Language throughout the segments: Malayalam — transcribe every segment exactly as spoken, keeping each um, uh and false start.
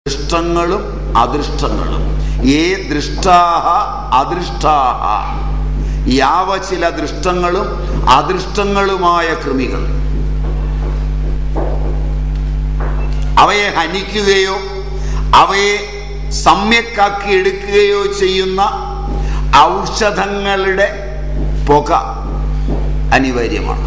ദൃഷ്ടങ്ങളും അദൃഷ്ടങ്ങളും ഏ ദൃഷ്ടാഹ അദൃഷ്ടാഹ യാവ ചില ദൃഷ്ടങ്ങളും അദൃഷ്ടങ്ങളുമായ കൃമികൾ അവയെ ഹനിക്കുകയോ അവയെ സമ്യക്കാക്കി എടുക്കുകയോ ചെയ്യുന്ന ഔഷധങ്ങളുടെ പുക അനിവാര്യമാണ്.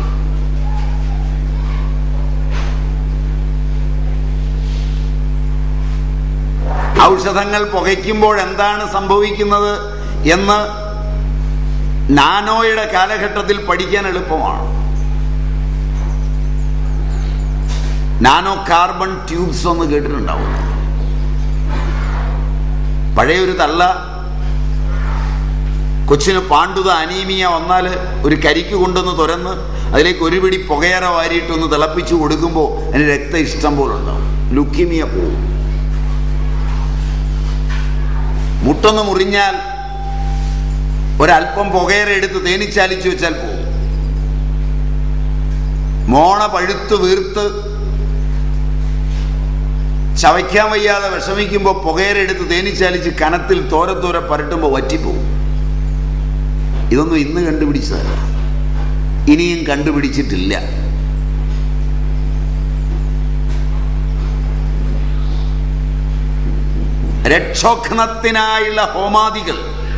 ഔഷധങ്ങൾ പുകയ്ക്കുമ്പോൾ എന്താണ് സംഭവിക്കുന്നത് എന്ന് നാനോയുടെ കാലഘട്ടത്തിൽ പഠിക്കാൻ എളുപ്പമാണ്. നാനോ കാർബൺ ട്യൂബ്സ് ഒന്ന് കേട്ടിട്ടുണ്ടാവും. പഴയൊരു തള്ള കൊച്ചിന് പാണ്ഡുത അനീമിയ വന്നാൽ ഒരു കരിക്ക് കൊണ്ടൊന്ന് തുറന്ന് അതിലേക്ക് ഒരു പിടി പുകയറ വാരിയിട്ടൊന്ന് തിളപ്പിച്ചു കൊടുക്കുമ്പോൾ അതിന് രക്തം ഇഷ്ടം പോലെ ഉണ്ടാവും. ലുക്കീമിയ പോവും. മുട്ടൊന്ന് മുറിഞ്ഞാൽ ഒരല്പം പുകയറ എടുത്ത് തേനിച്ചാലിച്ചു വെച്ചാൽ പോകും. മോണ പഴുത്ത് വീർത്ത് ചവയ്ക്കാൻ വയ്യാതെ വിഷമിക്കുമ്പോൾ പുകയറ എടുത്ത് തേനിച്ചാലിച്ച് കനത്തിൽ തോരത്തോര പരട്ടുമ്പോൾ വറ്റിപ്പോവും. ഇതൊന്നും ഇന്ന് കണ്ടുപിടിച്ചതല്ല, ഇനിയും കണ്ടുപിടിച്ചിട്ടില്ല. രക്ഷോഘ്നത്തിനായുള്ള ഹോമാദികൾ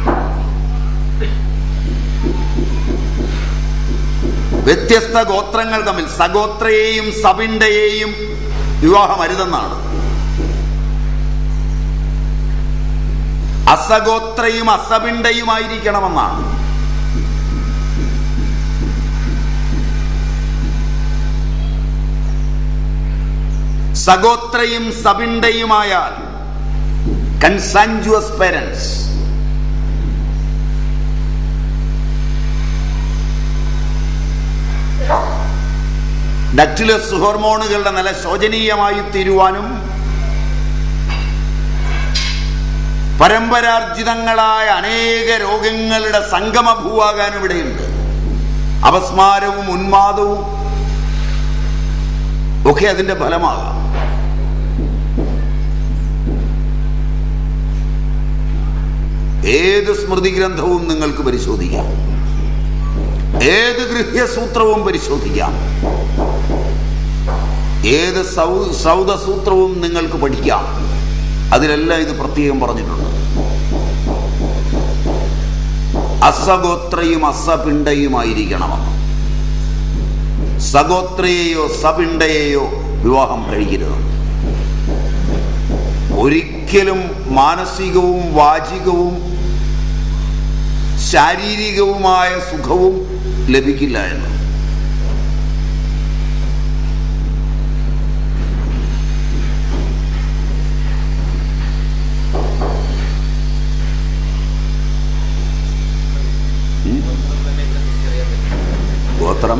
വ്യത്യസ്ത ഗോത്രങ്ങൾ തമ്മിൽ സഗോത്രയെയും സപിണ്ടയെയും വിവാഹം അരുതെന്നാണ്. അസഗോത്രയും അസപിണ്ടയുമായിരിക്കണമെന്നാണ്. സഗോത്രയും സപിണ്ടയുമായാൽ കൺസൻജുവസ് പേരൻസ്, ഡക്റ്റിലസ് ഹോർമോണുകളുടെ നില ശോചനീയമായി തീരുവാനും പരമ്പരാർജിതങ്ങളായ അനേക രോഗങ്ങളുടെ സംഗമഭൂവാകാനും ഇടയുണ്ട്. അപസ്മാരവും ഉന്മാദവും ഒക്കെ അതിന്റെ ഫലമാകാം. ഏത് സ്മൃതി ഗ്രന്ഥവും നിങ്ങൾക്ക് പരിശോധിക്കാം, ഏത് ഗൃഹ്യസൂത്രവും പരിശോധിക്കാം, ഏത് സൗ സൗദസൂത്രവും നിങ്ങൾക്ക് പഠിക്കാം. അതിലെല്ലാം ഇത് പ്രത്യേകം പറഞ്ഞിട്ടുണ്ട്. അസഗോത്രയും അസപിണ്ടയുമായിരിക്കണമെന്ന്. സഗോത്രയെയോ സപിണ്ടയെയോ വിവാഹം കഴിക്കരുത്. ഒരിക്കലും മാനസികവും വാചികവും ശാരീരികവുമായ സുഖവും ലഭിക്കില്ല എന്ന്. ഗോത്രം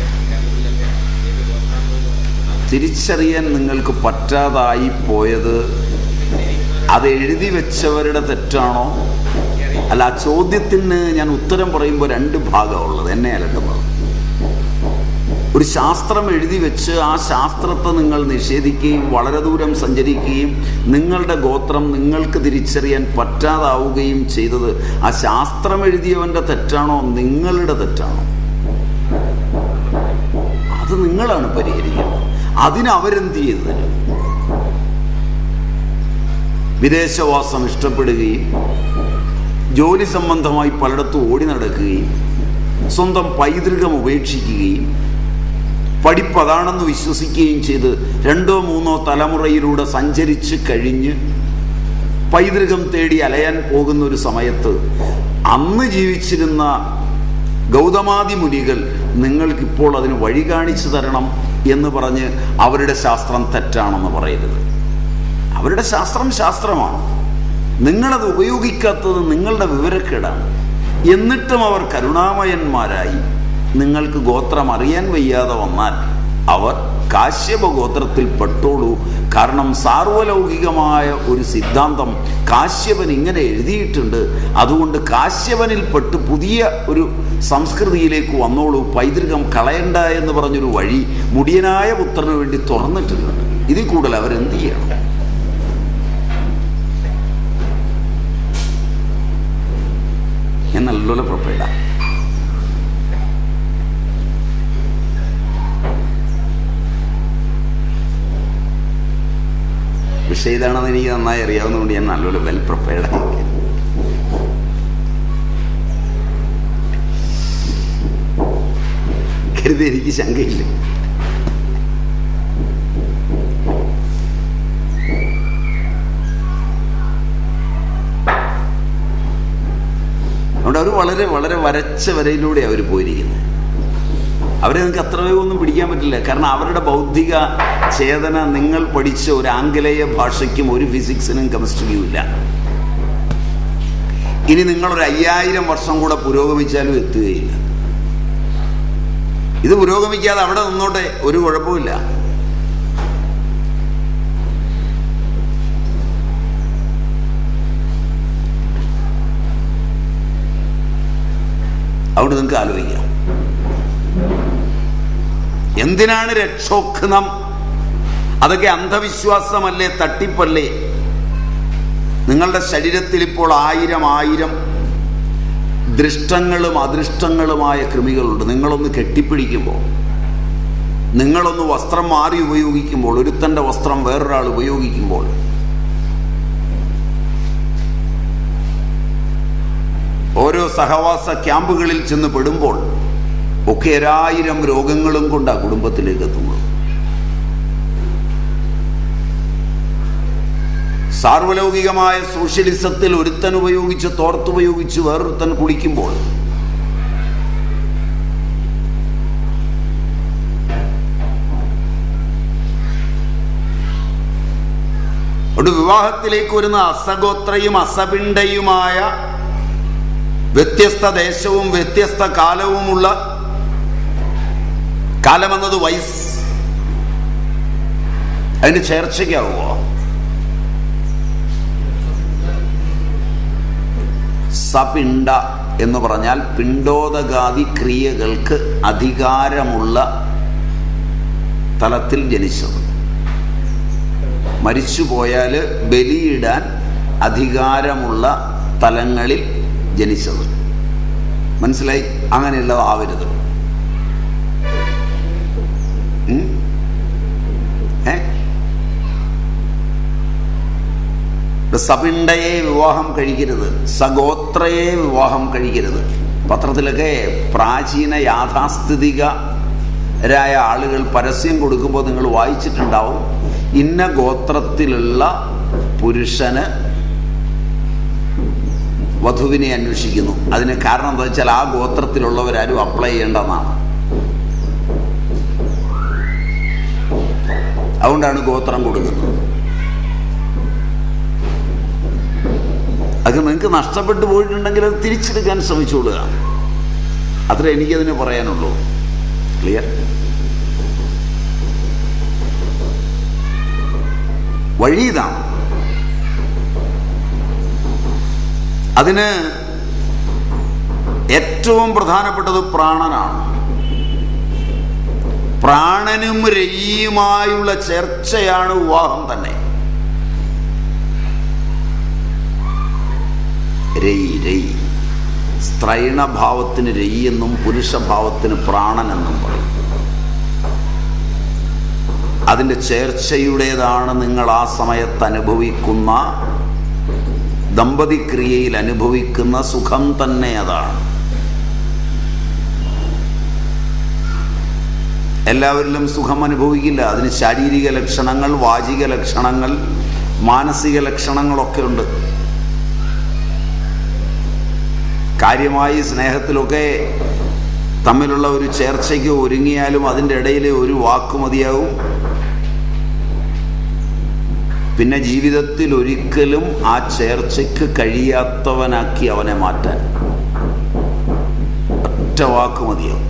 തിരിച്ചറിയാൻ നിങ്ങൾക്ക് പറ്റാതായി പോയത് അത് എഴുതി വെച്ചവരുടെ തെറ്റാണോ? അല്ല, ആ ചോദ്യത്തിന് ഞാൻ ഉത്തരം പറയുമ്പോൾ രണ്ട് ഭാഗമുള്ളത് എന്നെ അലട്ടുന്നത്. ഒരു ശാസ്ത്രം എഴുതി വെച്ച് ആ ശാസ്ത്രത്തെ നിങ്ങൾ നിഷേധിക്കുകയും വളരെ ദൂരം സഞ്ചരിക്കുകയും നിങ്ങളുടെ ഗോത്രം നിങ്ങൾക്ക് തിരിച്ചറിയാൻ പറ്റാതാവുകയും ചെയ്തത് ആ ശാസ്ത്രം എഴുതിയവൻ്റെ തെറ്റാണോ നിങ്ങളുടെ തെറ്റാണോ? അത് നിങ്ങളാണ് പരിഹരിക്കുന്നത്. അതിന് അവരെന്ത് ചെയ്തു തരും? വിദേശവാസം ഇഷ്ടപ്പെടുകയും ജോലി സംബന്ധമായി പലയിടത്തും ഓടി നടക്കുകയും സ്വന്തം പൈതൃകം ഉപേക്ഷിക്കുകയും പഠിപ്പതാണെന്ന് വിശ്വസിക്കുകയും ചെയ്ത് രണ്ടോ മൂന്നോ തലമുറയിലൂടെ സഞ്ചരിച്ച് കഴിഞ്ഞ് പൈതൃകം തേടി അലയാൻ പോകുന്ന ഒരു സമയത്ത് അന്ന് ജീവിച്ചിരുന്ന ഗൗതമാദി മുനികൾ നിങ്ങൾക്കിപ്പോൾ അതിന് വഴി കാണിച്ചു തരണം എന്ന് പറഞ്ഞ് അവരുടെ ശാസ്ത്രം തെറ്റാണെന്ന് പറയരുത്. അവരുടെ ശാസ്ത്രം ശാസ്ത്രമാണ്. നിങ്ങളത് ഉപയോഗിക്കാത്തത് നിങ്ങളുടെ വിവരക്കേടാണ്. എന്നിട്ടും അവർ കരുണാമയന്മാരായി നിങ്ങൾക്ക് ഗോത്രം അറിയാൻ വയ്യാതെ വന്നാൽ അവർ കാശ്യപ ഗോത്രത്തിൽ പെട്ടോളൂ. കാരണം സാർവലൗകികമായ ഒരു സിദ്ധാന്തം കാശ്യപൻ ഇങ്ങനെ എഴുതിയിട്ടുണ്ട്. അതുകൊണ്ട് കാശ്യപനിൽ പെട്ട് പുതിയ ഒരു സംസ്കൃതിയിലേക്ക് വന്നോളൂ, പൈതൃകം കളയണ്ട എന്ന് പറഞ്ഞൊരു വഴി മുടിയനായ പുത്രന് വേണ്ടി തുറന്നിട്ടുണ്ട്. ഇതിൽ കൂടുതൽ അവരെന്ത് ചെയ്യണം? നല്ലപോലെ പ്രിപ്പയർഡാ. വിഷയം ഇതാണെന്ന് എനിക്ക് നന്നായി അറിയാവുന്നതുകൊണ്ട് ഞാൻ നല്ലപോലെ വെൽ പ്രിപ്പയർഡ് ആയിരിക്കും. കരുതി എനിക്ക് ശങ്കയില്ല. അതുകൊണ്ട് അവർ വളരെ വളരെ വരച്ച വരയിലൂടെ അവർ പോയിരിക്കുന്നത്. അവരെ നിങ്ങൾക്ക് അത്ര ഒന്നും പിടിക്കാൻ പറ്റില്ല. കാരണം അവരുടെ ബൗദ്ധിക ചേതന നിങ്ങൾ പഠിച്ച ഒരു ആംഗലേയ ഭാഷയ്ക്കും ഒരു ഫിസിക്സിനും കെമിസ്ട്രിക്കും ഇല്ല. ഇനി നിങ്ങളൊരു അയ്യായിരം വർഷം കൂടെ പുരോഗമിച്ചാലും എത്തുകയില്ല. ഇത് പുരോഗമിക്കാതെ അവിടെ നിന്നോട്ടെ, ഒരു കുഴപ്പമില്ല. അവിടെ നിങ്ങൾക്ക് ആലോചിക്കാം, എന്തിനാണ് രക്ഷോഘ്നം? അതൊക്കെ അന്ധവിശ്വാസമല്ലേ, തട്ടിപ്പല്ലേ? നിങ്ങളുടെ ശരീരത്തിൽ ഇപ്പോൾ ആയിരം ആയിരം ദൃഷ്ടങ്ങളും അദൃഷ്ടങ്ങളുമായ കൃമികളുണ്ട്. നിങ്ങളൊന്ന് കെട്ടിപ്പിടിക്കുമ്പോൾ, നിങ്ങളൊന്ന് വസ്ത്രം മാറി ഉപയോഗിക്കുമ്പോൾ, ഒരുത്തൻ്റെ വസ്ത്രം വേറൊരാൾ ഉപയോഗിക്കുമ്പോൾ, ഓരോ സഹവാസ ക്യാമ്പുകളിൽ ചെന്ന് പെടുമ്പോൾ ഒക്കെ ഒരായിരം രോഗങ്ങളും കൊണ്ടാണ് കുടുംബത്തിലേക്ക് എത്തുന്നത്. സാർവലൗകികമായ സോഷ്യലിസത്തിൽ ഒരുത്തൻ ഉപയോഗിച്ച് തോർത്തുപയോഗിച്ച് വേറൊരുത്തൻ കുളിക്കുമ്പോൾ ഒരു വിവാഹത്തിലേക്ക് വരുന്ന അസഗോത്രയും അസപിണ്ടയുമായ വ്യത്യസ്ത ദേശവും വ്യത്യസ്ത കാലവുമുള്ള, കാലമെന്നത് വയസ്സ്, അതിന് ചേർച്ചയ്ക്കാവുമോ? സപിണ്ട എന്ന് പറഞ്ഞാൽ പിണ്ടോദകാദി ക്രിയകൾക്ക് അധികാരമുള്ള തലത്തിൽ ജനിച്ചത്. മരിച്ചുപോയാൽ ബലിയിടാൻ അധികാരമുള്ള തലങ്ങളിൽ ജനിച്ചത്. മനസ്സിലായി? അങ്ങനെയുള്ളതാവരുത്. ഏ സപിണ്ടയെ വിവാഹം കഴിക്കരുത്, സഗോത്രയെ വിവാഹം കഴിക്കരുത്. പത്രത്തിലൊക്കെ പ്രാചീന യാഥാസ്ഥിതികരായ ആളുകൾ പരസ്യം കൊടുക്കുമ്പോൾ നിങ്ങൾ വായിച്ചിട്ടുണ്ടാവും, ഇന്ന ഗോത്രത്തിലുള്ള പുരുഷന് വധുവിനെ അന്വേഷിക്കുന്നു. അതിന് കാരണം എന്താ വെച്ചാൽ ആ ഗോത്രത്തിലുള്ളവരാരും അപ്ലൈ ചെയ്യേണ്ടെന്നാണ്. അതുകൊണ്ടാണ് ഗോത്രം കൊടുക്കുന്നത്. അത് നിങ്ങൾക്ക് നഷ്ടപ്പെട്ടു പോയിട്ടുണ്ടെങ്കിൽ അത് തിരിച്ചെടുക്കാൻ ശ്രമിച്ചോളുക. അത്ര എനിക്കതിന് പറയാനുള്ളൂ. ക്ലിയർ? വഴി ഇതാണ്. അതിന് ഏറ്റവും പ്രധാനപ്പെട്ടത് പ്രാണനാണ്. പ്രാണനും രയ്യുമായുള്ള ചർച്ചയാണ് വിവാഹം തന്നെ. രയ് രയ് സ്ത്രൈണഭാവത്തിന് രയ് എന്നും പുരുഷഭാവത്തിന് പ്രാണൻ എന്നും പറയും. അതിൻ്റെ ചേർച്ചയുടേതാണ് നിങ്ങൾ ആ സമയത്ത് അനുഭവിക്കുന്ന, ദമ്പതിക്രിയയിൽ അനുഭവിക്കുന്ന സുഖം തന്നെ അതാണ്. എല്ലാവരിലും സുഖം അനുഭവിക്കില്ല. അതിന് ശാരീരിക ലക്ഷണങ്ങൾ, വാചിക ലക്ഷണങ്ങൾ, മാനസിക ലക്ഷണങ്ങളൊക്കെ ഉണ്ട്. കാര്യമായി സ്നേഹത്തിലൊക്കെ തമ്മിലുള്ള ഒരു ചേർച്ചയ്ക്ക് ഒരുങ്ങിയാലും അതിൻ്റെ ഇടയിൽ ഒരു വാക്ക് മതിയാവും. പിന്നെ ജീവിതത്തിൽ ഒരിക്കലും ആ ചേർച്ചയ്ക്ക് കഴിയാത്തവനാക്കി അവനെ മാറ്റാൻ ഒറ്റ വാക്ക് മതിയാവും.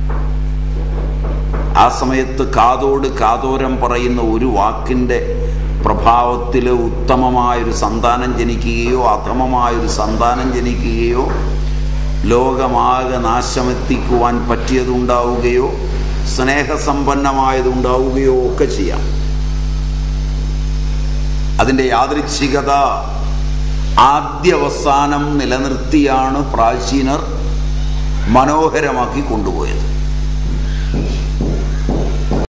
ആ സമയത്ത് കാതോട് കാതോരം പറയുന്ന ഒരു വാക്കിൻ്റെ പ്രഭാവത്തിൽ ഉത്തമമായൊരു സന്താനം ജനിക്കുകയോ അധമമായൊരു സന്താനം ജനിക്കുകയോ ലോകമാകെ നാശമെത്തിക്കുവാൻ പറ്റിയതുണ്ടാവുകയോ സ്നേഹസമ്പന്നമായതുണ്ടാവുകയോ ഒക്കെ ചെയ്യാം. അതിൻ്റെ യാദൃച്ഛികത ആദ്യവസാനം നിലനിർത്തിയാണ് പ്രാചീനർ മനോഹരമാക്കി കൊണ്ടുപോയത്.